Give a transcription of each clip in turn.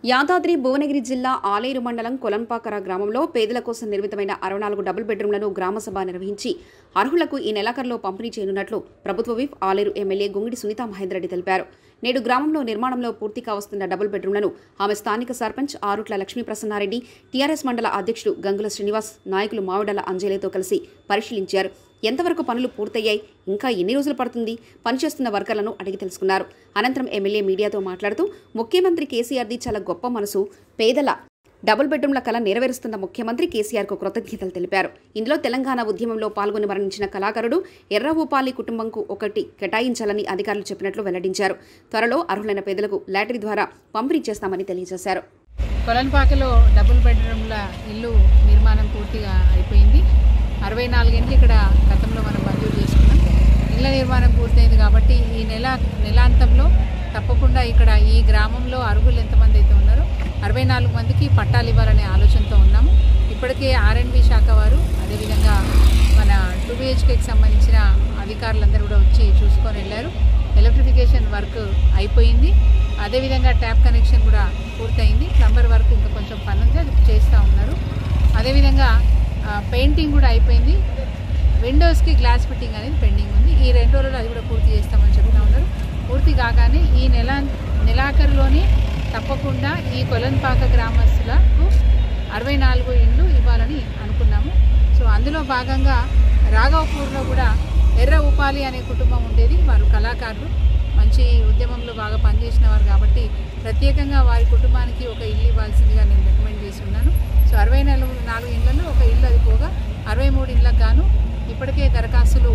యాదాద్రి భువనగిరి జిల్లా ఆలేరు మండలం కొలంపాకర గ్రామంలో పేదల కోసం నిర్మితమైన 64 డబుల్ బెడ్రూమ్లను గ్రామసభ నిర్వహించి అర్హులకు ఈ నెలాఖరులో పంపిణీ చేయనున్నట్లు ప్రభుత్వ విప్ ఆలేరు ఎమ్మెల్యే గుంగిడి సునీతా మహేందర్ రెడ్డి తెలిపారు. నేడు గ్రామంలో నిర్మాణంలో పూర్తిగా వస్తున్న డబుల్ బెడ్రూమ్లను ఆమె స్థానిక సర్పంచ్ ఆరుట్ల లక్ష్మీ ప్రసన్నారెడ్డి, టీఆర్ఎస్ మండల అధ్యక్షుడు గంగుల శ్రీనివాస్, నాయకులు మావిడల అంజలితో కలిసి పరిశీలించారు. ఎంతవరకు పనులు పూర్తయ్యాయి, ఇంకా ఎన్ని రోజులు పడుతుంది, పనిచేస్తున్న వర్కర్లను అడిగి తెలుసుకున్నారు. అనంతరం ఎమ్మెల్యే మీడియాతో మాట్లాడుతూ ముఖ్యమంత్రి కేసీఆర్ది చాలా గొప్ప మనసు, పేదల డబుల్ బెడ్రూమ్ల కళ నెరవేరుస్తున్న ముఖ్యమంత్రి కేసీఆర్కు కృతజ్ఞతలు తెలిపారు. ఇందులో తెలంగాణ ఉద్యమంలో పాల్గొని మరణించిన కళాకారుడు ఎర్రవూపాలి కుటుంబంకు ఒకటి కేటాయించాలని అధికారులు చెప్పినట్లు వెల్లడించారు. త్వరలో అర్హులైన పేదలకు లాటరీ ద్వారా పంపిణీ చేస్తామని తెలియజేశారు. కొలంపాకలో డబుల్ బెడ్రూమ్ల ఇల్లు నిర్మాణం పూర్తిగా అయిపోయింది. 64 ఇండ్లు ఇక్కడ గతంలో మనం మంజూరు చేసుకున్నాం. ఇళ్ల నిర్మాణం పూర్తయింది కాబట్టి ఈ నెలాంతంలో తప్పకుండా ఇక్కడ ఈ గ్రామంలో అర్హులు ఎంతమంది అయితే ఉన్నారో 64 మందికి పట్టాలు ఇవ్వాలనే ఆలోచనతో ఉన్నాము. ఇప్పటికే R&B శాఖ వారు, అదేవిధంగా మన 2 BHKకి సంబంధించిన అధికారులందరూ కూడా వచ్చి చూసుకొని వెళ్ళారు. ఎలక్ట్రిఫికేషన్ వర్క్ అయిపోయింది. అదేవిధంగా ట్యాప్ కనెక్షన్ కూడా పూర్తయింది. ప్లంబర్ వర్క్ ఇంకా కొంచెం పని ఉంది, అది చేస్తూ ఉన్నారు. అదేవిధంగా పెయింటింగ్ కూడా అయిపోయింది. విండోస్కి గ్లాస్ ఫిట్టింగ్ అనేది పెండింగ్ ఉంది. ఈ 2 రోజులు అది కూడా పూర్తి చేస్తామని చెప్తూ ఉన్నారు. పూర్తి కాగానే ఈ నెలాఖరులోనే తప్పకుండా ఈ కొలంపాక గ్రామస్తులకు 64 ఇండ్లు ఇవ్వాలని అనుకున్నాము. సో అందులో భాగంగా రాఘవపూర్లో కూడా ఎర్ర ఉపాలి అనే కుటుంబం ఉండేది. వారు కళాకారులు, మంచి ఉద్యమంలో బాగా పనిచేసిన వారు కాబట్టి ప్రత్యేకంగా వారి కుటుంబానికి ఒక ఇల్లు ఇవ్వాల్సిందిగా నేను రికమెండ్ చేసి ఉన్నాను. సో 64 ఇళ్లలో ఒక ఇల్లు అది పోగా 63 ఇళ్లకు గాను ఇప్పటికే దరఖాస్తులు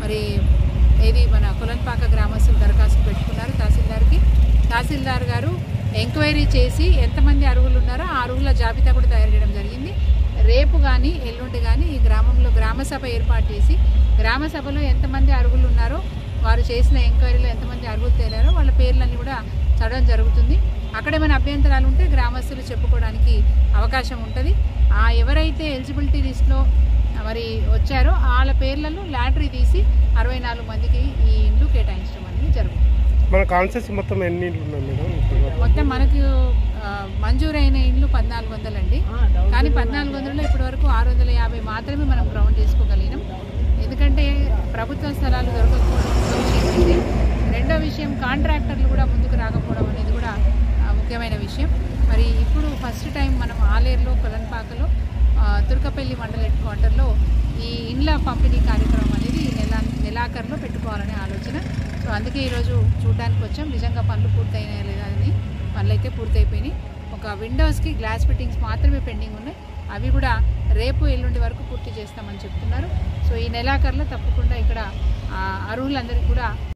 మన కొలంపాక గ్రామస్తులు దరఖాస్తులు పెట్టుకున్నారు తహసీల్దార్కి. తహసీల్దార్ గారు ఎంక్వైరీ చేసి ఎంతమంది అర్హులు ఉన్నారో ఆ అర్హుల జాబితా కూడా తయారు చేయడం జరిగింది. రేపు కానీ ఎల్లుండి కానీ ఈ గ్రామంలో గ్రామసభ ఏర్పాటు చేసి గ్రామసభలో ఎంతమంది అర్హులు ఉన్నారో, వారు చేసిన ఎంక్వైరీలో ఎంతమంది అర్హులు తేలారో వాళ్ళ పేర్లన్నీ కూడా చదవడం జరుగుతుంది. అక్కడ ఏమైనా అభ్యంతరాలు ఉంటే గ్రామస్తులు చెప్పుకోవడానికి అవకాశం ఉంటుంది. ఎవరైతే ఎలిజిబిలిటీ లిస్ట్లో వచ్చారో వాళ్ళ పేర్లను లాటరీ తీసి 64 మందికి ఈ ఇండ్లు కేటాయించడం అనేది జరుగుతుంది. మన కాన్సెప్ట్ మొత్తం ఎన్ని ఇండ్లు ఉన్నాయి మేడం? మొత్తం మనకు మంజూరైన ఇండ్లు 1400 అండి. కానీ 1400లో ఇప్పటి వరకు 650 మాత్రమే మనం గ్రౌండ్ చేసుకోగలిగినాం. ఎందుకంటే ప్రభుత్వ స్థలాలు దొరకకపోవడం. రెండో విషయం, కాంట్రాక్టర్లు కూడా ముందుకు రాకపోవడం అనేది కూడా ముఖ్యమైన విషయం. ఇప్పుడు ఫస్ట్ టైం మనం ఆలేరులో, కొలంపాకలో, తుర్కపల్లి మండల హెడ్ క్వార్టర్లో ఈ ఇండ్ల పంపిణీ కార్యక్రమం అనేది నెలాఖరులో పెట్టుకోవాలనే ఆలోచన. సో అందుకే ఈరోజు చూడడానికి వచ్చాం. నిజంగా పనులు పూర్తయినాయా లేదా అని. పనులైతే పూర్తయిపోయినాయి. ఒక విండోస్కి గ్లాస్ ఫిట్టింగ్స్ మాత్రమే పెండింగ్ ఉన్నాయి. అవి కూడా రేపు ఎల్లుండి వరకు పూర్తి చేస్తామని చెప్తున్నారు. సో ఈ నెలాఖరులో తప్పకుండా ఇక్కడ అర్హులందరికీ కూడా